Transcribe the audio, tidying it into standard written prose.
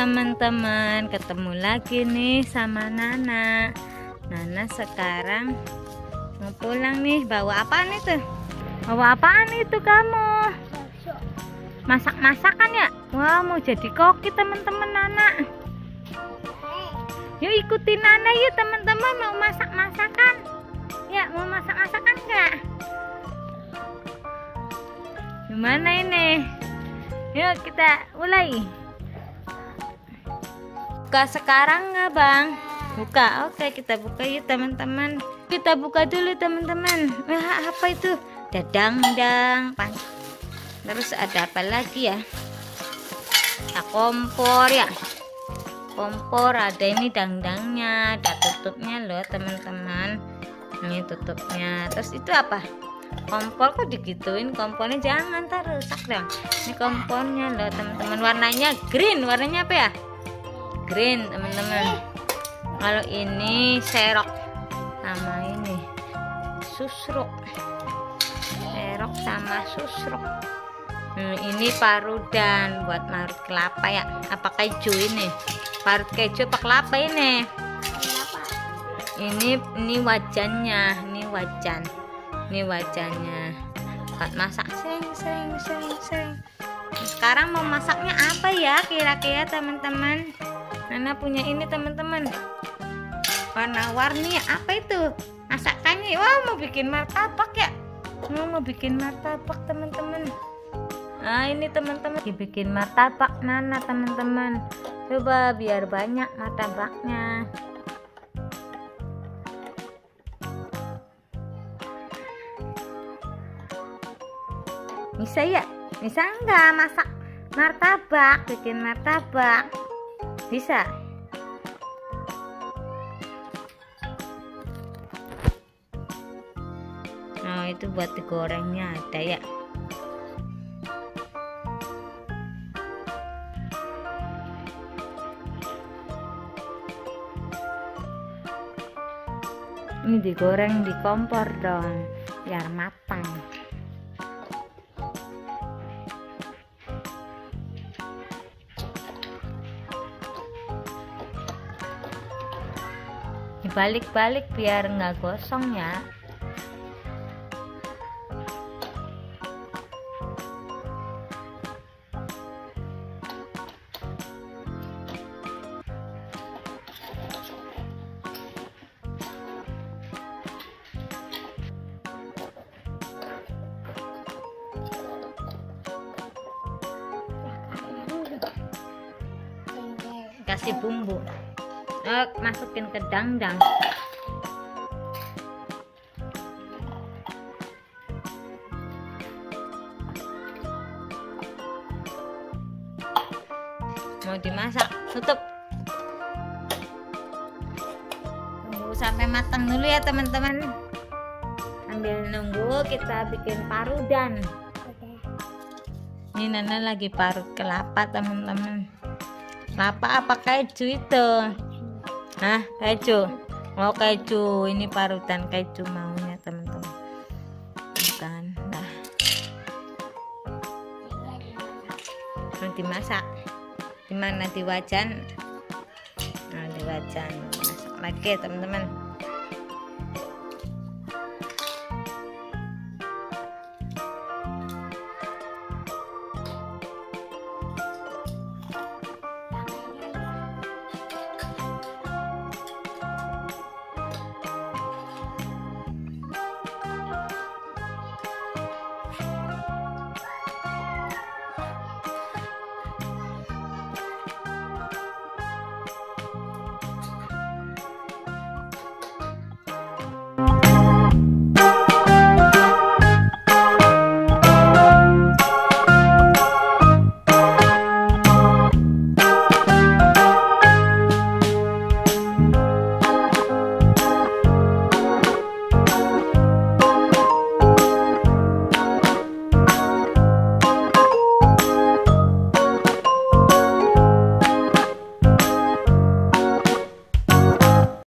teman-teman, ketemu lagi nih sama Nana. Nana sekarang mau pulang nih. Bawa apaan itu? Bawa apaan itu kamu? Masak-masakan ya? Wah, mau jadi koki teman-teman Nana. Yuk ikutin Nana yuk teman-teman, mau masak-masakan. Ya, mau masak-masakan enggak? Gimana ini? Yuk kita mulai. Buka sekarang nggak bang? Buka, oke kita buka yuk teman-teman. Kita buka dulu teman-teman. Wah apa itu? Ada dangdang, terus ada apa lagi ya? Ada kompor ya. Kompor, ada ini dangdangnya, ada tutupnya loh teman-teman. Ini tutupnya. Terus itu apa? Kompor kok digituin? Kompornya jangan ntar rusak dong. Ini kompornya loh teman-teman. Warnanya green. Warnanya apa ya? Green teman-teman. Kalau ini serok sama ini susruk. Serok sama susruk. Ini parudan buat marut kelapa ya. Apa keju ini? Parut keju apa kelapa ini? Ini wajannya. Ini wajan. Ini wajannya. Buat masak sering. Sekarang mau masaknya apa ya kira-kira teman-teman? Nana punya ini teman-teman, warna-warni apa itu masakannya? Wah mau bikin martabak ya, mau bikin martabak teman-teman. Nah ini teman-teman dibikin martabak Nana teman-teman. Coba biar banyak martabaknya. Bisa ya? Bisa enggak masak martabak, bikin martabak? Bisa. Nah itu buat digorengnya ada ya. Ini digoreng di kompor dong biar matang. Balik-balik biar nggak gosong ya. Kasih bumbu. Masukin ke dangdang. Mau dimasak, tutup. Tunggu sampai matang dulu ya teman-teman. Sambil nunggu kita bikin parudan. Ini Nana lagi parut kelapa teman-teman. Kelapa apa keju itu? Nah, keju. Mau keju, ini parutan keju maunya teman-teman. Bukan. Nah. Mau dimasak. Di mana di wajan? Nah, di wajan. Masak lagi teman-teman.